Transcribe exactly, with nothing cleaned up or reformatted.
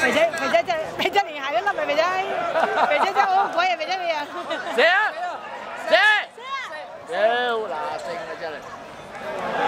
肥仔肥仔真肥仔連鞋都笠咪肥仔，肥仔真係好鬼啊肥仔你啊！ 射啊！射！屌嗱正啊真係〜